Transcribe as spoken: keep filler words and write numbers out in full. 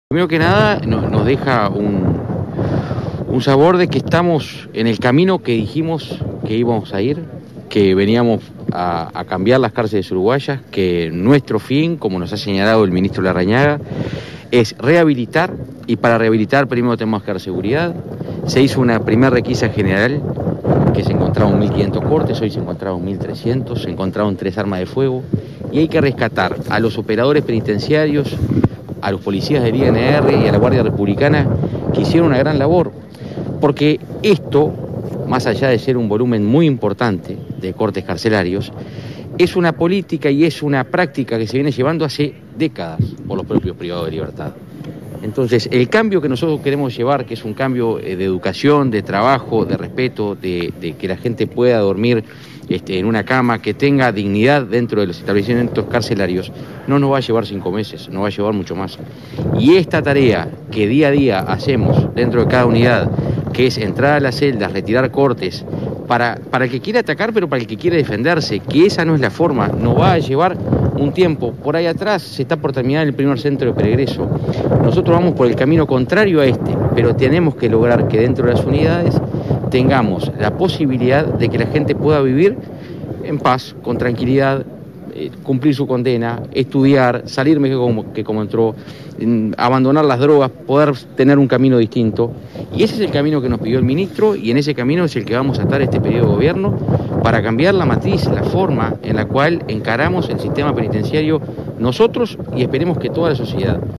Primero que nada no, nos deja un, un sabor de que estamos en el camino que dijimos que íbamos a ir, que veníamos a, a cambiar las cárceles uruguayas, que nuestro fin, como nos ha señalado el ministro Larrañaga, es rehabilitar, y para rehabilitar primero tenemos que dar seguridad. Se hizo una primera requisa general, que se encontraron mil quinientos cortes, hoy se encontraron mil trescientos, se encontraron tres armas de fuego, y hay que rescatar a los operadores penitenciarios, a los policías del I N R y a la Guardia Republicana, que hicieron una gran labor, porque esto, más allá de ser un volumen muy importante de cortes carcelarios, es una política y es una práctica que se viene llevando hace décadas por los propios privados de libertad. Entonces, el cambio que nosotros queremos llevar, que es un cambio de educación, de trabajo, de respeto, de, de que la gente pueda dormir este, en una cama, que tenga dignidad dentro de los establecimientos carcelarios, no nos va a llevar cinco meses, nos va a llevar mucho más. Y esta tarea que día a día hacemos dentro de cada unidad, que es entrar a las celdas, retirar cortes, para, para el que quiera atacar, pero para el que quiere defenderse, que esa no es la forma, nos va a llevar un tiempo. Por ahí atrás se está por terminar el primer centro de peregreso. Nosotros vamos por el camino contrario a este, pero tenemos que lograr que dentro de las unidades tengamos la posibilidad de que la gente pueda vivir en paz, con tranquilidad, eh, cumplir su condena, estudiar, salirme que como, que como entró, en, abandonar las drogas, poder tener un camino distinto. Y ese es el camino que nos pidió el ministro, y en ese camino es el que vamos a estar este periodo de gobierno, para cambiar la matriz, la forma en la cual encaramos el sistema penitenciario nosotros y esperemos que toda la sociedad.